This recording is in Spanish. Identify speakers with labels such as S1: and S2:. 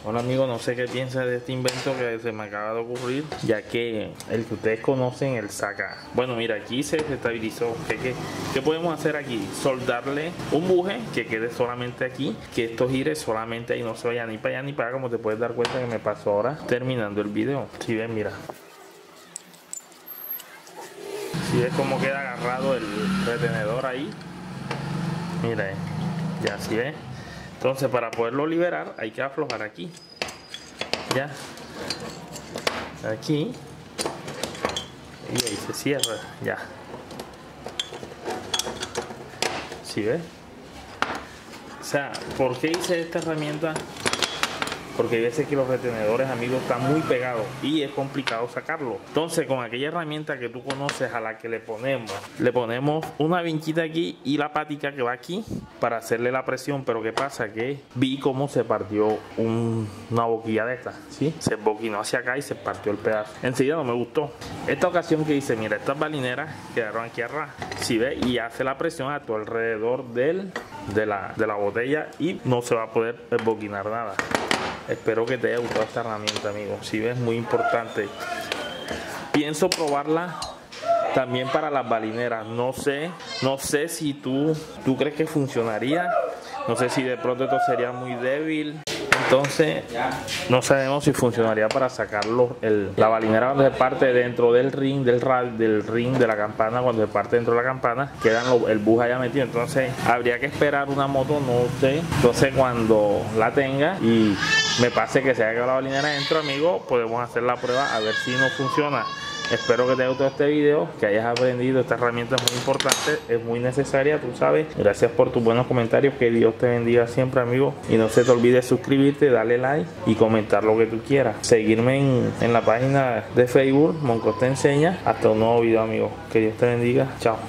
S1: Bueno amigos, no sé qué piensa de este invento que se me acaba de ocurrir, ya que el que ustedes conocen, el saca. Bueno, mira, aquí se estabilizó. ¿Qué podemos hacer aquí? Soldarle un buje que quede solamente aquí, que esto gire solamente ahí, no se vaya ni para allá ni para acá, como te puedes dar cuenta que me pasó ahora terminando el video. Si ven, mira. Si ves cómo queda agarrado el retenedor ahí. Mira, ya si ves. Entonces para poderlo liberar hay que aflojar aquí. Ya. Aquí. Y ahí se cierra. Ya. ¿Sí ves? O sea, ¿por qué hice esta herramienta? Porque hay veces que los retenedores, amigos, están muy pegados y es complicado sacarlo. Entonces, con aquella herramienta que tú conoces, a la que le ponemos una vinchita aquí y la patica que va aquí para hacerle la presión. Pero ¿qué pasa? Que vi cómo se partió una boquilla de esta, ¿sí? Se boquinó hacia acá y se partió el pedazo. Enseguida no me gustó. Esta ocasión que hice, mira, estas balineras quedaron aquí atrás, ¿sí ves? Y hace la presión a todo alrededor de la botella y no se va a poder boquinar nada. Espero que te haya gustado esta herramienta, amigo. Si ves, muy importante. Pienso probarla también para las balineras. No sé si tú crees que funcionaría. No sé si de pronto esto sería muy débil. Entonces no sabemos si funcionaría para sacarlo. La balinera cuando se parte dentro del ring, del ring de la campana, cuando se parte dentro de la campana, quedan el buje allá metido. Entonces habría que esperar una moto, no sé. Entonces cuando la tenga y me pase que se haya quedado la balinera dentro, amigo, podemos hacer la prueba a ver si no funciona. Espero que te haya gustado este video, que hayas aprendido. Esta herramienta es muy importante, es muy necesaria, tú sabes. Gracias por tus buenos comentarios, que Dios te bendiga siempre, amigo. Y no se te olvide suscribirte, darle like y comentar lo que tú quieras. Seguirme en la página de Facebook, Moncos te enseña. Hasta un nuevo video, amigo. Que Dios te bendiga. Chao.